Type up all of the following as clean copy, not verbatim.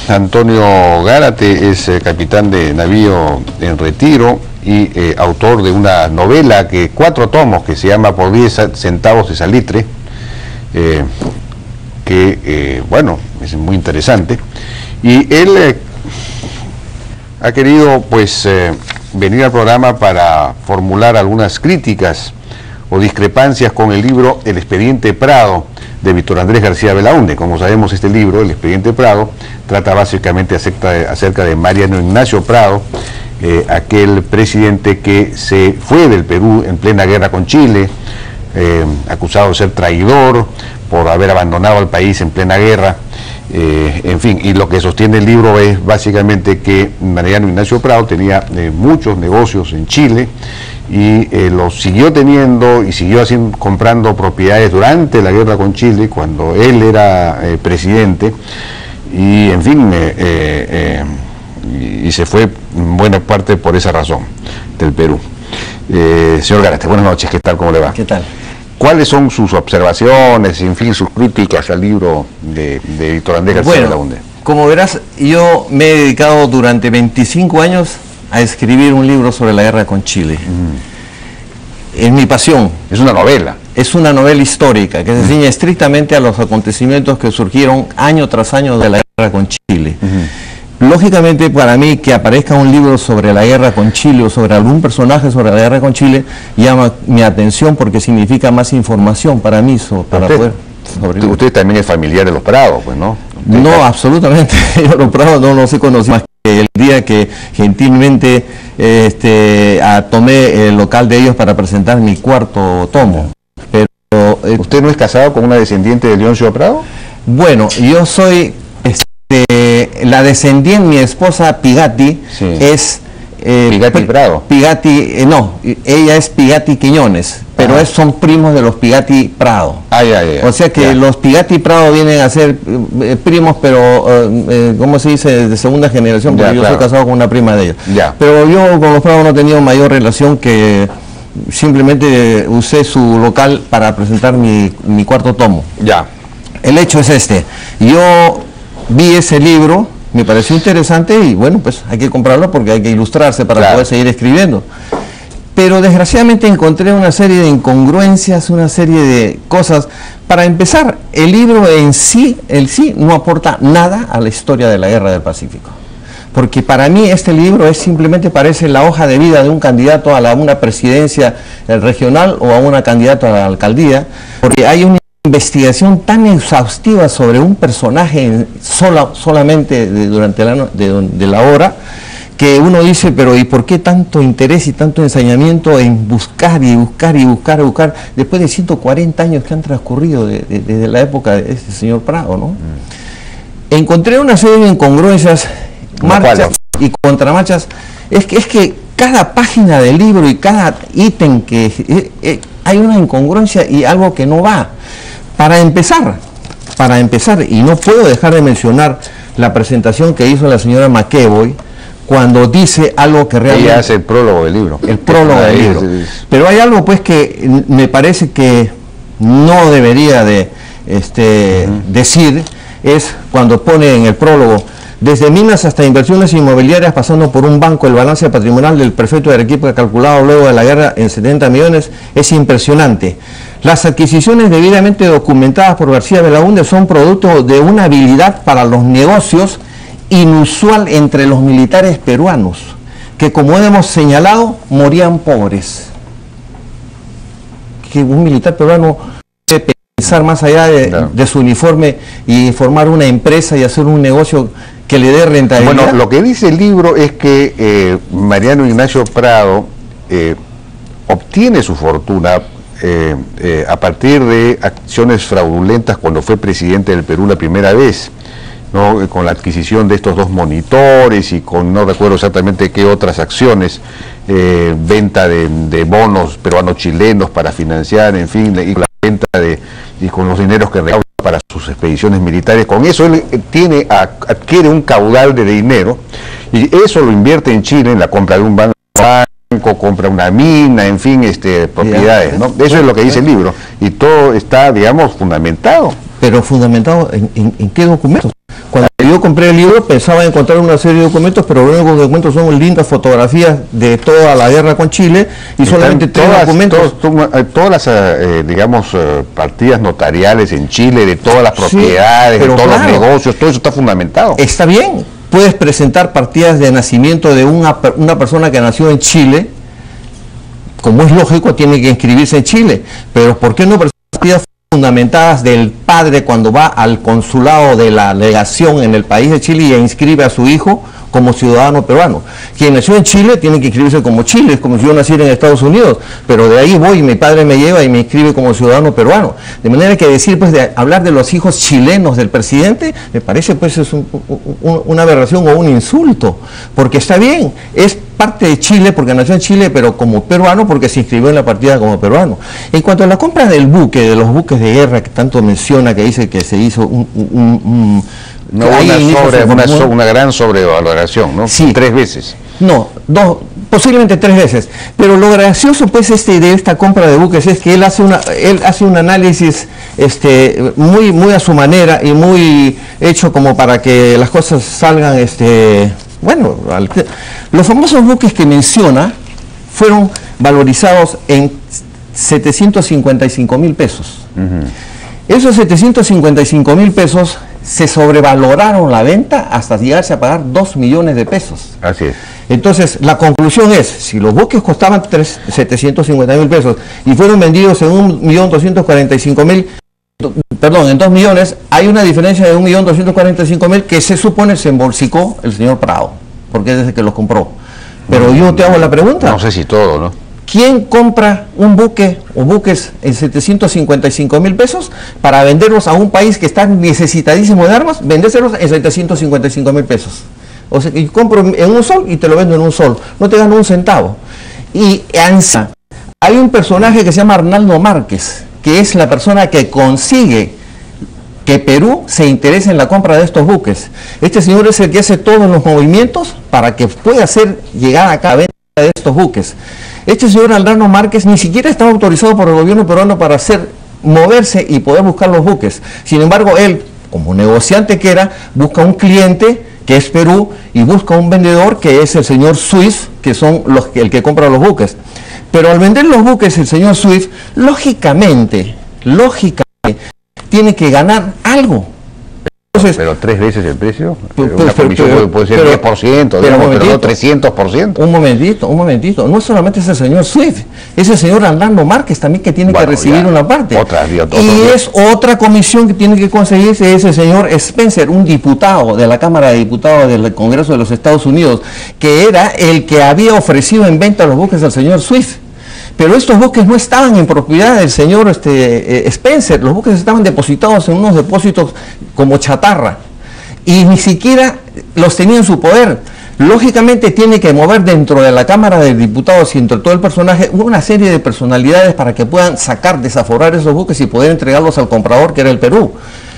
Antonio Gárate es capitán de navío en retiro y autor de una novela, 4 tomos, que se llama Por 10 centavos de salitre, bueno, es muy interesante. Y él ha querido, pues, venir al programa para formular algunas críticas o discrepancias con el libro El Expediente Prado, de Víctor Andrés García Belaúnde. Como sabemos, este libro, El Expediente Prado, trata básicamente acerca de Mariano Ignacio Prado, aquel presidente que se fue del Perú en plena guerra con Chile, acusado de ser traidor por haber abandonado al país en plena guerra. En fin, y lo que sostiene el libro es básicamente que Mariano Ignacio Prado tenía muchos negocios en Chile y los siguió teniendo y siguió comprando propiedades durante la guerra con Chile, cuando él era presidente, y en fin, y se fue en buena parte por esa razón del Perú. Señor Gárate, buenas noches, ¿qué tal? ¿Cómo le va? ¿Qué tal? ¿Cuáles son sus observaciones, en fin, sus críticas al libro de Víctor Andrés García Belaúnde? Como verás, yo me he dedicado durante 25 años a escribir un libro sobre la guerra con Chile. Es mi pasión. Es una novela. Es una novela histórica que se ciñe estrictamente a los acontecimientos que surgieron año tras año de la guerra con Chile. Lógicamente, para mí, que aparezca un libro sobre la guerra con Chile o sobre algún personaje sobre la guerra con Chile llama mi atención, porque significa más información para mí para poder sobrevivir. Usted también es familiar de los Prados, pues, ¿no? No, absolutamente. Yo los Prados no los he conocido más que el día que gentilmente tomé el local de ellos para presentar mi 4º tomo. Pero ¿usted no es casado con una descendiente de Leoncio Prado? Bueno, yo soy la descendiente, mi esposa Pigatti, sí, es Pigatti Prado. Pigatti, no, ella es Pigatti Quiñones, pero son primos de los Pigatti Prado. O sea que los Pigatti Prado vienen a ser primos, pero ¿cómo se dice? De segunda generación, porque yo soy casado con una prima de ellos. Pero yo con los Prado no he tenido mayor relación, que simplemente usé su local para presentar mi 4º tomo. El hecho es este: yo vi ese libro, me pareció interesante y bueno, pues hay que comprarlo porque hay que ilustrarse para poder seguir escribiendo. Pero desgraciadamente encontré una serie de incongruencias, una serie de cosas. Para empezar, el libro en sí, no aporta nada a la historia de la Guerra del Pacífico. Porque para mí este libro simplemente parece la hoja de vida de un candidato a una presidencia regional o a una candidata a la alcaldía, porque hay una investigación tan exhaustiva sobre un personaje solamente durante la hora, que uno dice, pero ¿y por qué tanto interés y tanto ensañamiento en buscar y buscar y buscar y buscar después de 140 años que han transcurrido desde la época de este señor Prado, ¿no? Encontré una serie de incongruencias, marchas y contramarchas. Es que cada página del libro y cada ítem hay una incongruencia y algo que no va. Para empezar, y no puedo dejar de mencionar la presentación que hizo la señora McEvoy, cuando dice algo que realmente... Ella hace el prólogo del libro. El prólogo del libro. Pero hay algo, pues, que me parece que no debería de decir, es cuando pone en el prólogo: desde minas hasta inversiones inmobiliarias, pasando por un banco, el balance patrimonial del prefecto de Arequipa, calculado luego de la guerra en 70 millones, es impresionante. Las adquisiciones debidamente documentadas por García Belaúnde son producto de una habilidad para los negocios inusual entre los militares peruanos, que, como hemos señalado, morían pobres. Que un militar peruano debe pensar más allá de su uniforme y formar una empresa y hacer un negocio que le dé rentabilidad. Bueno, lo que dice el libro es que Mariano Ignacio Prado obtiene su fortuna a partir de acciones fraudulentas cuando fue presidente del Perú la primera vez, ¿no? Con la adquisición de estos 2 monitores y con, no recuerdo exactamente qué otras acciones, venta de bonos peruanos-chilenos para financiar, en fin, y la venta y con los dineros que recauda para sus expediciones militares. Con eso él adquiere un caudal de dinero y eso lo invierte en Chile en la compra de un banco, compra una mina, en fin, propiedades, ¿no? Eso es lo que dice el libro, y todo está, digamos, fundamentado. ¿Pero fundamentado en qué documentos? Cuando yo compré el libro pensaba encontrar una serie de documentos, pero los únicos documentos son lindas fotografías de toda la guerra con Chile y solamente tres documentos. Todas las, digamos, partidas notariales en Chile, de todas las propiedades, de todos los negocios, todo eso está fundamentado. Está bien, puedes presentar partidas de nacimiento de una persona que nació en Chile, como es lógico, tiene que inscribirse en Chile, pero ¿por qué no presentar partidas fundamentadas del padre cuando va al consulado de la legación en el país de Chile y inscribe a su hijo como ciudadano peruano? Quien nació en Chile tiene que inscribirse como Chile, es como si yo naciera en Estados Unidos, pero de ahí voy y mi padre me lleva y me inscribe como ciudadano peruano. De manera que decir, pues, de hablar de los hijos chilenos del presidente, me parece, pues, es una aberración o un insulto, porque está bien, es parte de Chile porque nació en Chile, pero como peruano porque se inscribió en la partida como peruano. En cuanto a la compra del buque, de los buques de guerra que tanto menciona, que dice que se hizo una gran sobrevaloración, ¿no? Sí. 3 veces. No, posiblemente 3 veces. Pero lo gracioso, pues, de esta compra de buques es que él hace un análisis muy a su manera y muy hecho como para que las cosas salgan, bueno, los famosos buques que menciona fueron valorizados en 755.000 pesos. Esos 755.000 pesos se sobrevaloraron la venta hasta llegarse a pagar 2 millones de pesos. Así es. Entonces, la conclusión es, si los buques costaban 750.000 pesos y fueron vendidos en 1.245.000, perdón, en 2 millones, hay una diferencia de 1.245.000 que se supone se embolsicó el señor Prado, porque es el que los compró. Pero yo te hago la pregunta. No sé si todo, ¿no? ¿Quién compra un buque o buques en 755.000 pesos para venderlos a un país que está necesitadísimo de armas? Vendérselos en 755.000 pesos. O sea, que yo compro en un sol y te lo vendo en un sol. No te gano un centavo. Y hay un personaje que se llama Arnaldo Márquez, que es la persona que consigue que Perú se interese en la compra de estos buques. Este señor es el que hace todos los movimientos para que pueda hacer llegar acá a venta de estos buques. Este señor Arnaldo Márquez ni siquiera estaba autorizado por el gobierno peruano para moverse y poder buscar los buques. Sin embargo, él, como negociante que era, busca un cliente que es Perú y busca un vendedor que es el señor Swift, que son el que compra los buques. Pero al vender los buques el señor Swift, lógicamente, tiene que ganar algo. Entonces, pero 3 veces el precio, una comisión puede ser 10%, pero no 300%. Un momentito, no solamente es el señor Swift, es el señor Arnaldo Márquez también que tiene que recibir una parte. Es otra comisión que tiene que conseguirse, es el señor Spencer, un diputado de la Cámara de Diputados del Congreso de los Estados Unidos, que era el que había ofrecido en venta los buques al señor Swift. Pero estos buques no estaban en propiedad del señor Spencer, los buques estaban depositados en unos depósitos como chatarra y ni siquiera los tenía en su poder. Lógicamente tiene que mover dentro de la Cámara de Diputados y entre todo el personaje una serie de personalidades para que puedan desaforar esos buques y poder entregarlos al comprador, que era el Perú.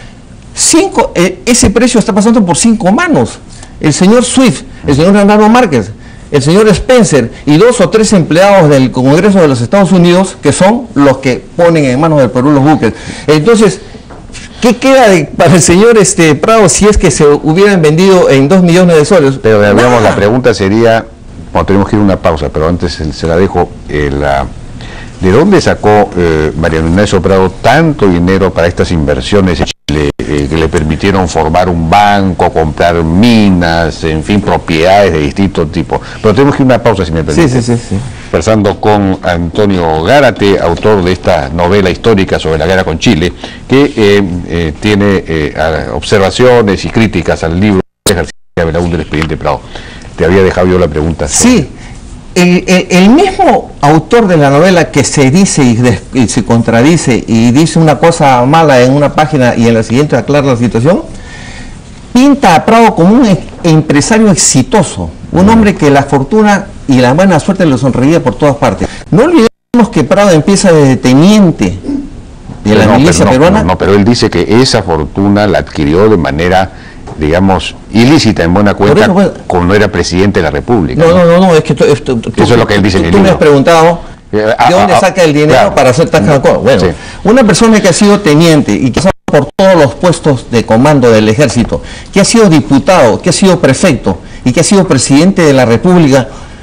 Ese precio está pasando por 5 manos. El señor Swift, el señor Arnaldo Márquez, el señor Spencer y 2 o 3 empleados del Congreso de los Estados Unidos, que son los que ponen en manos del Perú los buques. Entonces, ¿qué queda para el señor Prado si es que se hubieran vendido en 2 millones de soles? Pero digamos, la pregunta sería, bueno, tenemos que ir a una pausa, pero antes se la dejo, ¿de dónde sacó Mariano Ignacio Prado tanto dinero para estas inversiones en Chile, que le permitieron formar un banco, comprar minas, en fin, propiedades de distintos tipos? Pero tenemos que ir a una pausa, si me permite. Sí. Conversando con Antonio Gárate, autor de esta novela histórica sobre la guerra con Chile, que tiene observaciones y críticas al libro de García Belaúnde del expediente Prado. Te había dejado yo la pregunta. Sí. El mismo autor de la novela que se dice y se contradice y dice una cosa mala en una página y en la siguiente aclara la situación, pinta a Prado como un empresario exitoso, un hombre que la fortuna y la buena suerte le sonreía por todas partes. No olvidemos que Prado empieza desde teniente de la milicia peruana. No, pero él dice que esa fortuna la adquirió de manera, digamos, ilícita, en buena cuenta, cuando era presidente de la República. No, es que eso es lo que él dice en el libro. Tú me has preguntado ¿de dónde saca el dinero para hacer tal cosa? Bueno, sí. Una persona que ha sido teniente y que sabe por todos los puestos de comando del ejército, que ha sido diputado, que ha sido prefecto y que ha sido presidente de la República,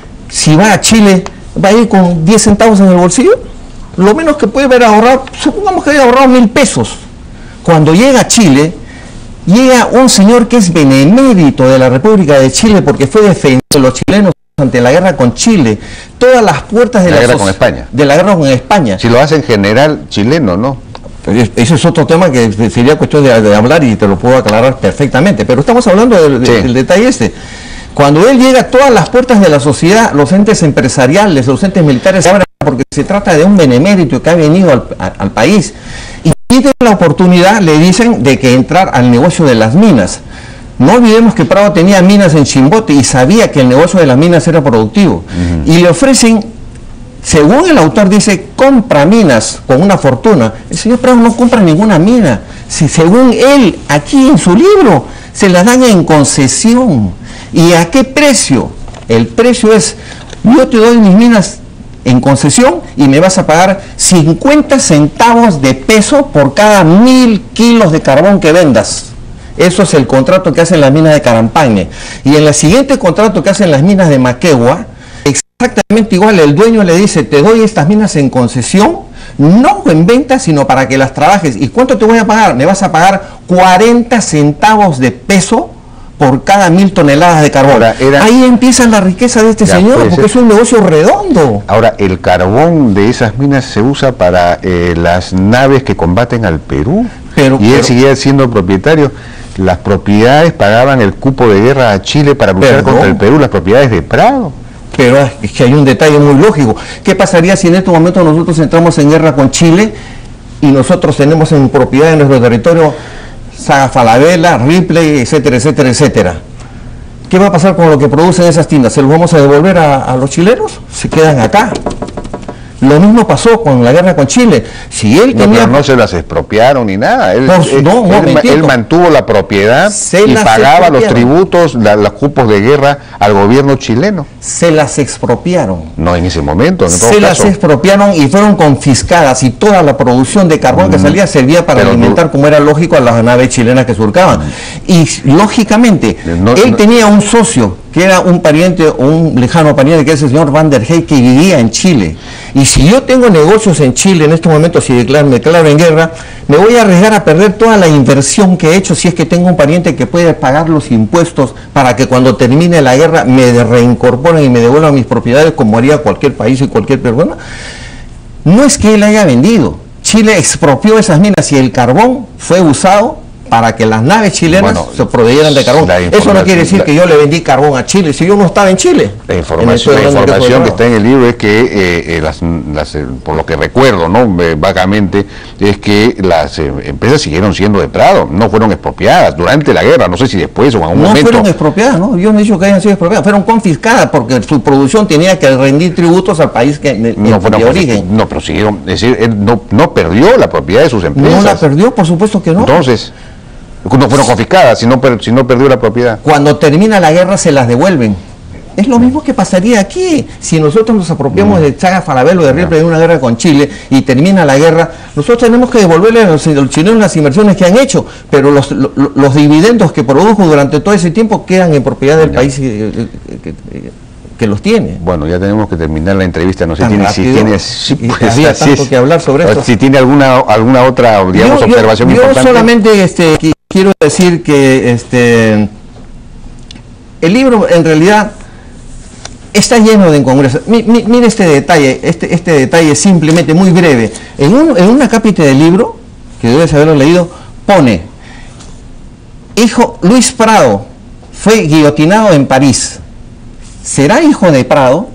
si va a Chile, va a ir con 10 centavos en el bolsillo? Lo menos que puede haber ahorrado, supongamos que haya ahorrado 1000 pesos. Cuando llega a Chile, llega un señor que es benemérito de la República de Chile porque fue defendido de los chilenos ante la guerra con Chile, todas las puertas de la guerra con España. De la guerra con España. Si lo hace en general chileno, ¿no? Ese es otro tema que sería cuestión de hablar y te lo puedo aclarar perfectamente, pero estamos hablando del detalle este. Cuando él llega a todas las puertas de la sociedad, los entes empresariales, los entes militares se abren porque se trata de un benemérito que ha venido al país y tiene la oportunidad, le dicen, de que entrar al negocio de las minas. No olvidemos que Prado tenía minas en Chimbote y sabía que el negocio de las minas era productivo. Y le ofrecen, según el autor dice, compra minas con una fortuna. El señor Prado no compra ninguna mina. Si, según él, aquí en su libro, se las dan en concesión. ¿Y a qué precio? El precio es, yo te doy mis minas en concesión y me vas a pagar 50 centavos de peso por cada 1000 kilos de carbón que vendas. Eso es el contrato que hacen las minas de Carampagne. Y en el siguiente contrato que hacen las minas de Maquegua, exactamente igual, el dueño le dice, te doy estas minas en concesión, no en venta, sino para que las trabajes. ¿Y cuánto te voy a pagar? Me vas a pagar 40 centavos de peso por cada 1000 toneladas de carbón. Ahora, ahí empieza la riqueza de este señor, porque es un negocio redondo. Ahora, el carbón de esas minas se usa para las naves que combaten al Perú, y él seguía siendo propietario. Las propiedades pagaban el cupo de guerra a Chile para luchar contra el Perú, las propiedades de Prado. Pero es que hay un detalle muy lógico. ¿Qué pasaría si en este momento nosotros entramos en guerra con Chile y nosotros tenemos en propiedad en nuestro territorio Saga Falabella, Ripley, etcétera, etcétera, etcétera? ¿Qué va a pasar con lo que producen esas tiendas? ¿Se los vamos a devolver a los chilenos? Se quedan acá. Lo mismo pasó con la guerra con Chile. Si él tenía... Pero no se las expropiaron ni nada. Él mantuvo la propiedad y pagaba los tributos, los cupos de guerra al gobierno chileno. Se las expropiaron. No en ese momento. Se las expropiaron y fueron confiscadas y toda la producción de carbón que salía servía para alimentar, como era lógico, a las naves chilenas que surcaban. Y lógicamente, él tenía un socio que era un pariente, un lejano pariente, que es el señor Van der Hey, que vivía en Chile. Y si yo tengo negocios en Chile en este momento, si me declaro en guerra, me voy a arriesgar a perder toda la inversión que he hecho si es que tengo un pariente que puede pagar los impuestos para que cuando termine la guerra me reincorporen y me devuelvan mis propiedades, como haría cualquier país y cualquier persona. No es que él haya vendido. Chile expropió esas minas y el carbón fue usado para que las naves chilenas se proveyeran de carbón. Eso no quiere decir que yo le vendí carbón a Chile, si yo no estaba en Chile. La información que está en el libro es que, por lo que recuerdo, ¿no? Vagamente, es que las empresas siguieron siendo de Prado, no fueron expropiadas durante la guerra, no sé si después o en algún momento. No fueron expropiadas, ¿no? Yo no he dicho que hayan sido expropiadas, fueron confiscadas porque su producción tenía que rendir tributos al país de origen. No, pero siguieron, es decir, él no perdió la propiedad de sus empresas. No la perdió, por supuesto que no. Entonces, no fueron confiscadas, si no perdió la propiedad. Cuando termina la guerra se las devuelven. Es lo mismo que pasaría aquí. Si nosotros nos apropiamos de Saga Falabella o de Ripley en una guerra con Chile y termina la guerra, nosotros tenemos que devolverle a los chilenos las inversiones que han hecho, pero los dividendos que produjo durante todo ese tiempo quedan en propiedad del país que los tiene. Bueno, ya tenemos que terminar la entrevista. No sé había tanto que hablar sobre esto. Si tiene alguna otra, digamos, observación importante. Yo solamente quiero decir que el libro en realidad está lleno de incongruencias. Mire este detalle, este detalle simplemente muy breve. En una cápita del libro, que debes haberlo leído, pone: hijo Luis Prado fue guillotinado en París. ¿Será hijo de Prado?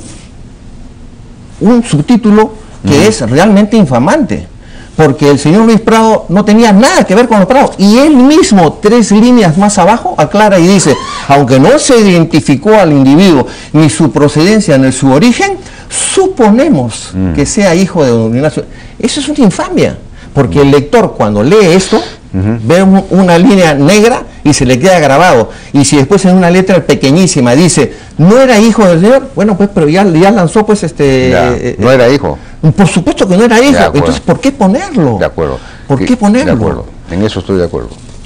Un subtítulo que es realmente infamante, porque el señor Luis Prado no tenía nada que ver con los Prado, y él mismo, 3 líneas más abajo, aclara y dice: aunque no se identificó al individuo ni su procedencia ni su origen, suponemos que sea hijo de don Ignacio. Eso es una infamia, porque el lector, cuando lee esto, ve una línea negra y se le queda grabado, y si después en una letra pequeñísima dice no era hijo del señor, bueno, pues pero ya lanzó pues no era hijo. Por supuesto que no era hijo. Entonces, ¿por qué ponerlo? De acuerdo. ¿Por qué ponerlo? De acuerdo. En eso estoy de acuerdo.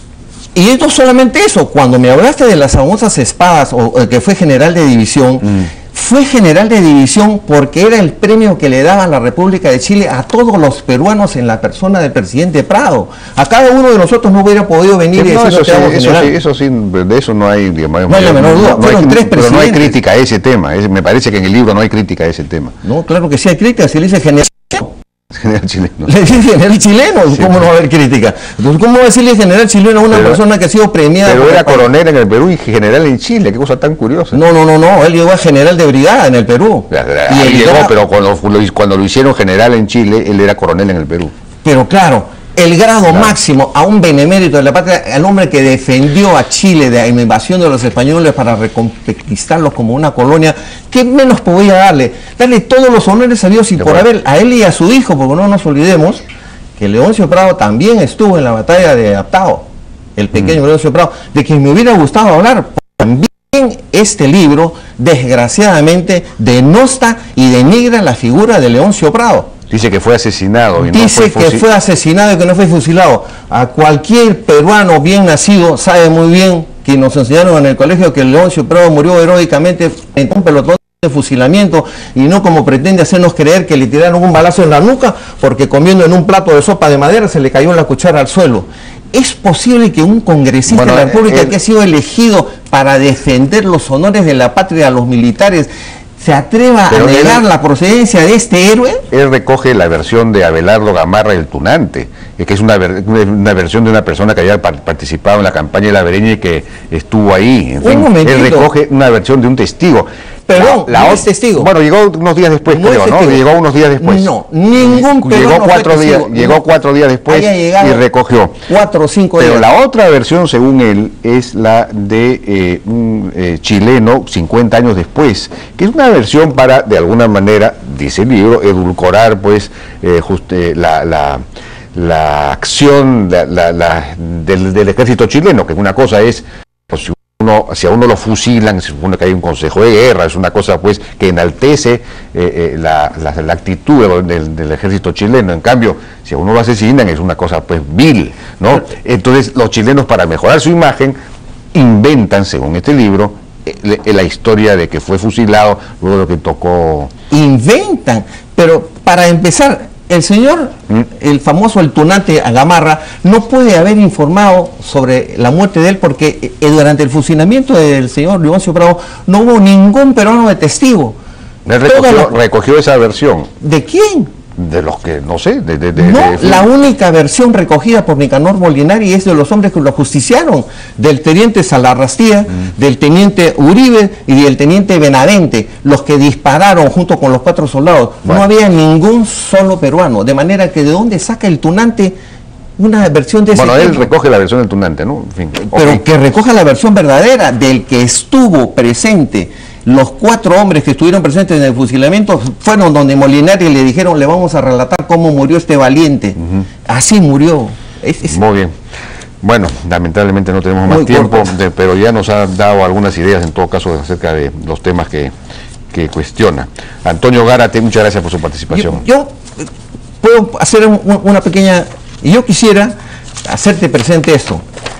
Y no solamente eso, cuando me hablaste de las famosas espadas, o que fue general de división, fue general de división porque era el premio que le daba la República de Chile a todos los peruanos en la persona del presidente Prado. A cada uno de nosotros no hubiera podido venir y no, decir eso sí, de eso no hay, digamos, no hay la menor duda. Pero no hay crítica a ese tema. Me parece que en el libro no hay crítica a ese tema. No, claro que sí hay crítica, se le dice general. General chileno. Le dice general chileno, sí, ¿cómo no va a haber crítica? Entonces, ¿cómo va a decirle general chileno a una persona que ha sido premiada? Pero era coronel en el Perú y general en Chile, qué cosa tan curiosa. No, él llegó a general de brigada en el Perú. Ahí llegó, pero cuando lo hicieron general en Chile, él era coronel en el Perú. Pero claro, el grado máximo a un benemérito de la patria, al hombre que defendió a Chile de la invasión de los españoles para reconquistarlos como una colonia, ¿qué menos podía darle? Darle todos los honores a Dios y por haber, a él y a su hijo, porque no nos olvidemos que Leoncio Prado también estuvo en la batalla de Aptao, el pequeño Leoncio Prado, de quien me hubiera gustado hablar. También este libro, desgraciadamente, denosta y denigra la figura de Leoncio Prado. Dice que fue asesinado. Dice que fue asesinado y que no fue fusilado. A cualquier peruano bien nacido sabe muy bien que nos enseñaron en el colegio que Leoncio Prado murió heroicamente en un pelotón de fusilamiento y no como pretende hacernos creer que le tiraron un balazo en la nuca porque comiendo en un plato de sopa de madera se le cayó la cuchara al suelo. ¿Es posible que un congresista de la República que ha sido elegido para defender los honores de la patria a los militares se atreva a negar la procedencia de este héroe? Él recoge la versión de Abelardo Gamarra el Tunante, que es una versión de una persona que había participado en la campaña de la Breña y que estuvo ahí. En fin, él recoge una versión de un testigo. Perdón, ¿no es testigo? Bueno, llegó unos días después, no creo, ¿no? Llegó unos días después. No, ningún peruano llegó 4 días después y recogió. 4 o 5 días. Pero la otra versión, según él, es la de un chileno 50 años después, que es una versión para, de alguna manera, dice el libro, edulcorar, pues, la acción del ejército chileno, que una cosa es, pues, si a uno lo fusilan, se supone que hay un consejo de guerra, es una cosa pues que enaltece la actitud del ejército chileno. En cambio, si a uno lo asesinan es una cosa pues vil, ¿no? Entonces los chilenos, para mejorar su imagen, inventan, según este libro, la historia de que fue fusilado luego de lo que tocó. Inventan, pero para empezar, el señor, el famoso el Tunante Gamarra, no puede haber informado sobre la muerte de él porque durante el fusilamiento del señor Leoncio Prado no hubo ningún peruano de testigo. Él recogió esa versión. ¿De quién? De los que, no sé, la única versión recogida por Nicanor Molinari es de los hombres que lo justiciaron, del teniente Salarrastía, del teniente Uribe y del teniente Benavente, los que dispararon junto con los 4 soldados. Bueno. No había ningún solo peruano, de manera que ¿de dónde saca el Tunante una versión de ese tipo? Él recoge la versión del Tunante, ¿no? En fin, pero que recoja la versión verdadera del que estuvo presente. Los 4 hombres que estuvieron presentes en el fusilamiento fueron donde Molinari le dijeron, le vamos a relatar cómo murió este valiente. Así murió. Muy bien. Bueno, lamentablemente no tenemos más tiempo, pero ya nos ha dado algunas ideas en todo caso acerca de los temas que cuestiona. Antonio Gárate, muchas gracias por su participación. Yo puedo hacer una pequeña... Yo quisiera hacerte presente esto.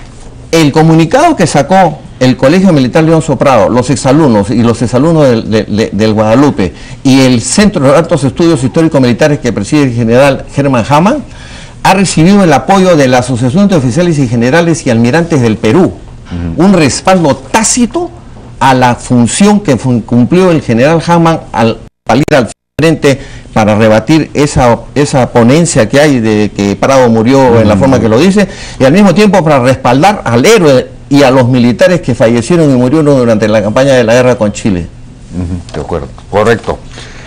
El comunicado que sacó el Colegio Militar Leoncio Prado, los exalumnos y los exalumnos del Guadalupe y el Centro de Altos Estudios Históricos Militares que preside el general Herman Hamann, ha recibido el apoyo de la Asociación de Oficiales y Generales y Almirantes del Perú, un respaldo tácito a la función que cumplió el general Hamann al salir al frente para rebatir esa ponencia que hay de que Prado murió en la forma que lo dice, y al mismo tiempo para respaldar al héroe y a los militares que fallecieron y murieron durante la campaña de la guerra con Chile. De acuerdo, correcto.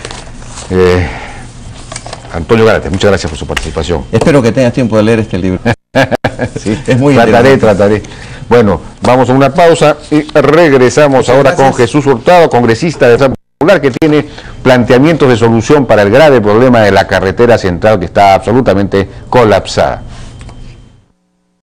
Antonio Gárate, muchas gracias por su participación. Espero que tengas tiempo de leer este libro. Sí, es muy trataré. Bueno, vamos a una pausa y regresamos ahora con Jesús Hurtado, congresista de San Popular, que tiene planteamientos de solución para el grave problema de la carretera central que está absolutamente colapsada.